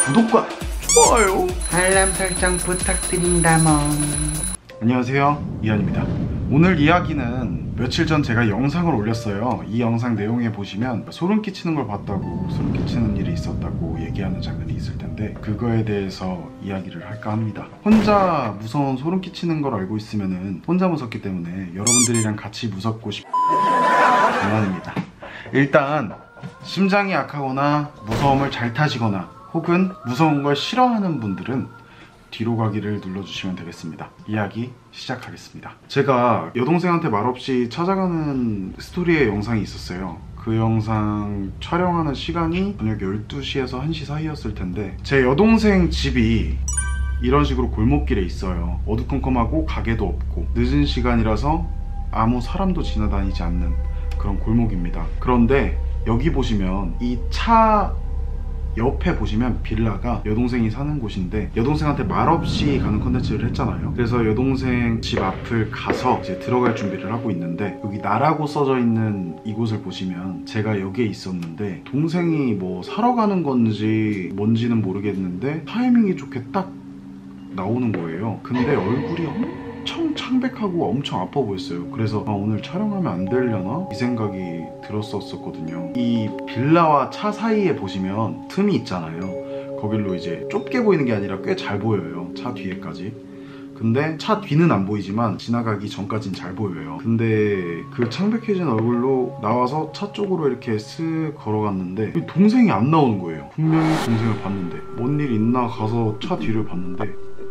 구독과 좋아요, 알람 설정 부탁드린다몽. 안녕하세요, 이한입니다. 오늘 이야기는 며칠 전 제가 영상을 올렸어요. 이 영상 내용에 보시면 소름 끼치는 걸 봤다고, 소름 끼치는 일이 있었다고 얘기하는 장면이 있을 텐데 그거에 대해서 이야기를 할까 합니다. 혼자 무서운 소름 끼치는 걸 알고 있으면은 혼자 무섭기 때문에 여러분들이랑 같이 무섭고 장난입니다. 일단 심장이 약하거나 무서움을 잘 타시거나 혹은 무서운 걸 싫어하는 분들은 뒤로 가기를 눌러주시면 되겠습니다. 이야기 시작하겠습니다. 제가 여동생한테 말없이 찾아가는 스토리의 영상이 있었어요. 그 영상 촬영하는 시간이 저녁 12시에서 1시 사이였을 텐데 제 여동생 집이 이런 식으로 골목길에 있어요. 어두컴컴하고 가게도 없고 늦은 시간이라서 아무 사람도 지나다니지 않는 그런 골목입니다. 그런데 여기 보시면 이 차 옆에 보시면 빌라가 여동생이 사는 곳인데 여동생한테 말없이 가는 컨텐츠를 했잖아요. 그래서 여동생 집 앞을 가서 이제 들어갈 준비를 하고 있는데 여기 나라고 써져 있는 이곳을 보시면 제가 여기에 있었는데 동생이 뭐 사러 가는 건지 뭔지는 모르겠는데 타이밍이 좋게 딱 나오는 거예요. 근데 얼굴이 엄청 창백하고 엄청 아파 보였어요. 그래서 오늘 촬영하면 안 되려나? 이 생각이 들었었거든요. 이 빌라와 차 사이에 보시면 틈이 있잖아요. 거길로 이제 좁게 보이는 게 아니라 꽤 잘 보여요. 차 뒤에까지. 근데 차 뒤는 안 보이지만 지나가기 전까진 잘 보여요. 근데 그 창백해진 얼굴로 나와서 차 쪽으로 이렇게 쓱 걸어갔는데 동생이 안 나오는 거예요. 분명히 동생을 봤는데 뭔 일 있나 가서 차 뒤를 봤는데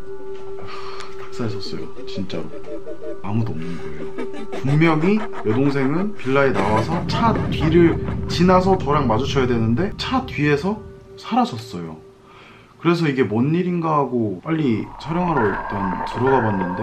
닭살섰어요. 진짜로 아무도 없는 거예요. 분명히 여동생은 빌라에 나와서 차 뒤를 지나서 저랑 마주쳐야 되는데 차 뒤에서 사라졌어요. 그래서 이게 뭔 일인가 하고 빨리 촬영하러 일단 들어가 봤는데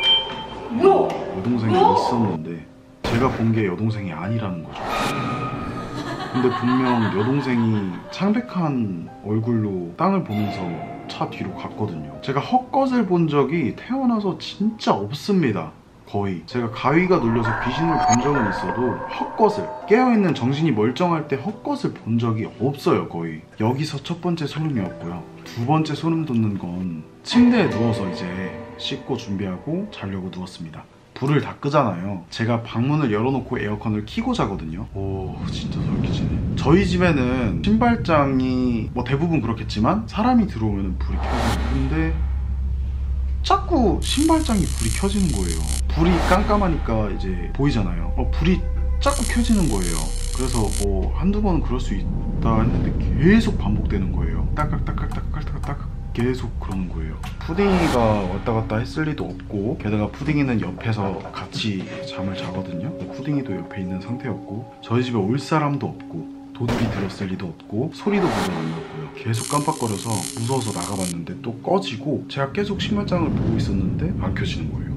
여동생이 있었는데 제가 본 게 여동생이 아니라는 거죠. 근데 분명 여동생이 창백한 얼굴로 땅을 보면서 차 뒤로 갔거든요. 제가 헛것을 본 적이 태어나서 진짜 없습니다. 거의. 제가 가위가 눌려서 귀신을 본 적은 있어도 헛것을, 깨어있는 정신이 멀쩡할 때 헛것을 본 적이 없어요. 거의. 여기서 첫 번째 소름이었고요. 두 번째 소름 돋는 건 침대에 누워서 이제 씻고 준비하고 자려고 누웠습니다. 불을 다 끄잖아요. 제가 방문을 열어놓고 에어컨을 켜고 자거든요. 오, 진짜 소름 끼치네. 저희 집에는 신발장이 뭐 대부분 그렇겠지만 사람이 들어오면 불이 켜져요. 근데 자꾸 신발장이 불이 켜지는 거예요. 불이 깜깜하니까 이제 보이잖아요. 불이 자꾸 켜지는 거예요. 그래서 뭐 한두 번은 그럴 수 있다 했는데 계속 반복되는 거예요. 따깍따깍따깍따깍 계속 그러는 거예요. 푸딩이가 왔다 갔다 했을 리도 없고 게다가 푸딩이는 옆에서 같이 잠을 자거든요. 푸딩이도 옆에 있는 상태였고 저희 집에 올 사람도 없고 도둑이 들었을 리도 없고 소리도 별로 안 났고요. 계속 깜빡거려서 무서워서 나가봤는데 또 꺼지고 제가 계속 신발장을 보고 있었는데 안 켜지는 거예요.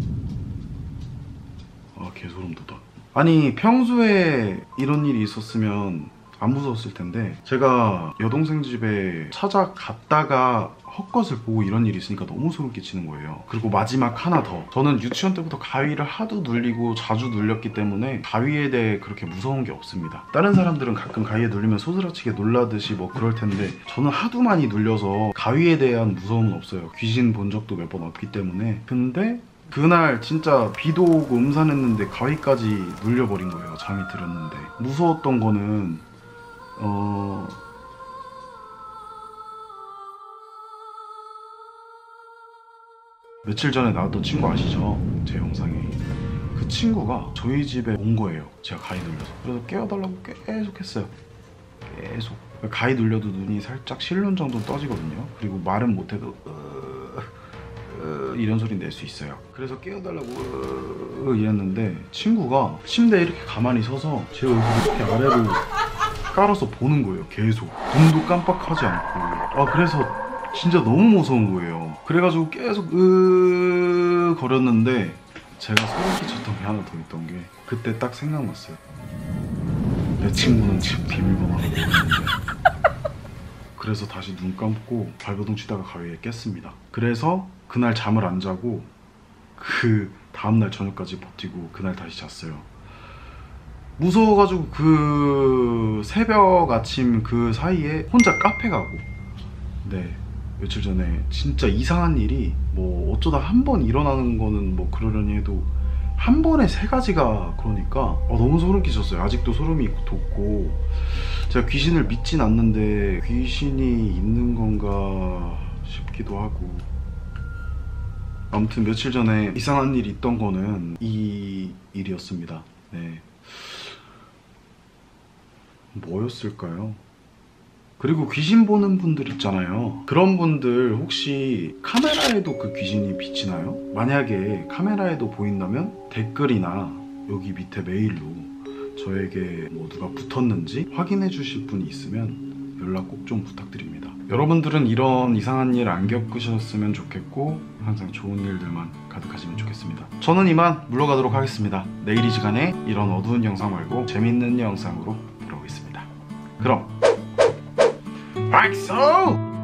아, 개소름 돋아. 아니 평소에 이런 일이 있었으면 안 무서웠을 텐데 제가 여동생 집에 찾아갔다가 헛것을 보고 이런 일이 있으니까 너무 소름 끼치는 거예요. 그리고 마지막 하나 더. 저는 유치원 때부터 가위를 하도 눌리고 자주 눌렸기 때문에 가위에 대해 그렇게 무서운 게 없습니다. 다른 사람들은 가끔 가위에 눌리면 소스라치게 놀라듯이 뭐 그럴 텐데 저는 하도 많이 눌려서 가위에 대한 무서움은 없어요. 귀신 본 적도 몇 번 없기 때문에. 근데 그날 진짜 비도 오고 음산했는데 가위까지 눌려버린 거예요. 잠이 들었는데. 무서웠던 거는 며칠 전에 나왔던 친구 아시죠? 제 영상에 그 친구가 저희 집에 온 거예요. 제가 가위 눌려서. 그래서 깨워달라고 계속 했어요. 계속. 가위 눌려도 눈이 살짝 실눈 정도 떠지거든요. 그리고 말은 못해도 이런 소리 낼 수 있어요. 그래서 깨워달라고 이랬는데 친구가 침대에 이렇게 가만히 서서 제 얼굴을 이렇게 아래로 깔아서 보는 거예요. 계속. 눈도 깜빡하지 않고. 그래서 진짜 너무 무서운 거예요. 그래가지고 계속 거렸는데 제가 소름 끼쳤던 게 하나 더 있던 게 그때 딱 생각났어요. 내 친구는 집 비밀번호를 모르는데. 그래서 다시 눈 감고 발버둥 치다가 가위에 깼습니다. 그래서 그날 잠을 안 자고 그 다음날 저녁까지 버티고 그날 다시 잤어요. 무서워가지고 그 새벽 아침 그 사이에 혼자 카페 가고 네, 며칠 전에 진짜 이상한 일이 뭐 어쩌다 한 번 일어나는 거는 뭐 그러려니 해도 한 번에 세 가지가 그러니까 너무 소름 끼쳤어요. 아직도 소름이 돋고, 제가 귀신을 믿진 않는데 귀신이 있는 건가 싶기도 하고. 아무튼 며칠 전에 이상한 일이 있던 거는 이 일이었습니다. 네, 뭐였을까요? 그리고 귀신 보는 분들 있잖아요. 그런 분들 혹시 카메라에도 그 귀신이 비치나요? 만약에 카메라에도 보인다면 댓글이나 여기 밑에 메일로 저에게 뭐 누가 붙었는지 확인해 주실 분이 있으면 연락 꼭 좀 부탁드립니다. 여러분들은 이런 이상한 일 안 겪으셨으면 좋겠고 항상 좋은 일들만 가득하시면 좋겠습니다. 저는 이만 물러가도록 하겠습니다. 내일 이 시간에 이런 어두운 영상 말고 재밌는 영상으로 돌아오겠습니다. 그럼 박수!